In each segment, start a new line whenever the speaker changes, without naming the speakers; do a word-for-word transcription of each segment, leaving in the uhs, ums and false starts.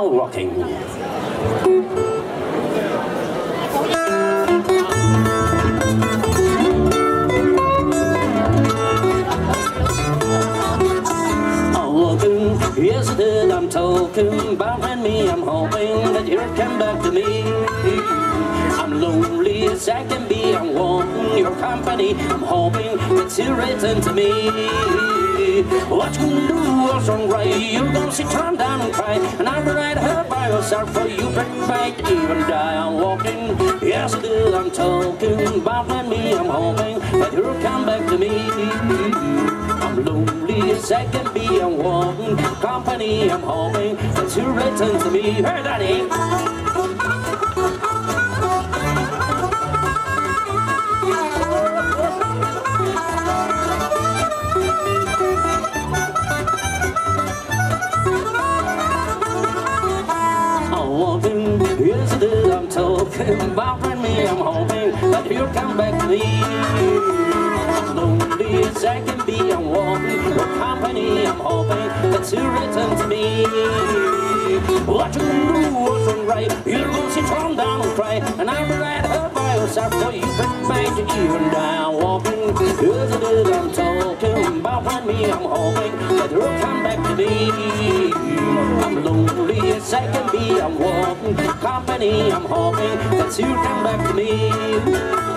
now rocking. Yes, I did, I'm talking about when me, I'm hoping that you'll come back to me. I'm lonely as I can be, I'm wanting your company, I'm hoping that you'll return to me. What you gonna do what's wrong, right? You're gonna sit calm down and cry, and I'm right here by yourself for you might even die. I'm walking, yes I did, I'm talking about when me, I'm hoping that you'll come back to me. I'm lonely as I can be, I'm wanting company, I'm hoping that you'll return to me. Hey, Daddy! Yes, I did, I'm talking about when me, I'm hoping that you'll come back to me. I'm lonely as I can be, I'm wanting your company, I'm hoping that you'll return to me. What you gonna do wasn't right, you're gonna sit calm down and cry, and I'm right here by yourself for you might even die. I'm walking, yes I did, I'm talking about when me, I'm hoping that you'll come back to me. I'm lonely as I can be, I'm walking company, I'm hoping that you'll come back to me.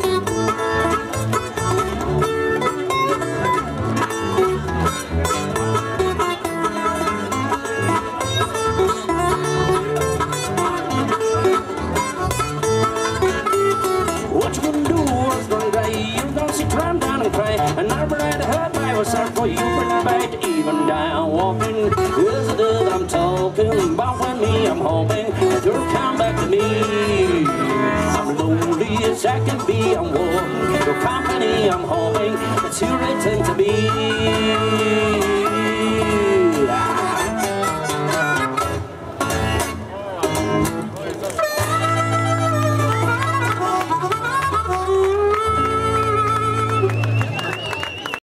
What you gonna do what's gonna die? You're gonna sit down and cry, and I'm right hurt by yourself for you might even die. I'm walking, yes I did, I'm talking about when me, I'm hoping that you'll come back to me. I'm lonely as I can be, I'm wanting your company, I'm hoping that you'll return to me.